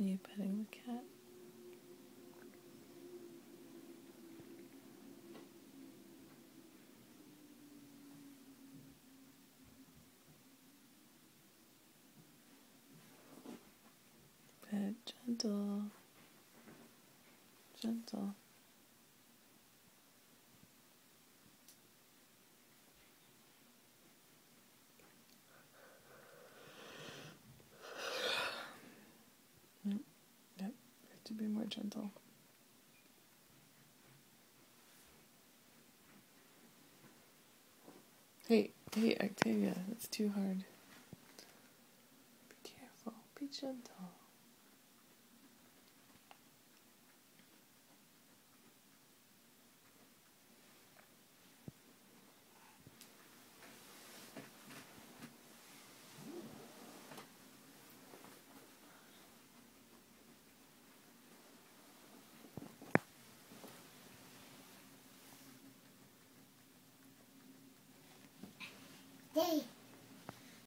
continue petting the cat. Pet gentle. Gentle. Yep, you have to be more gentle. Hey, Octavia, that's too hard. Be careful, be gentle. Hey.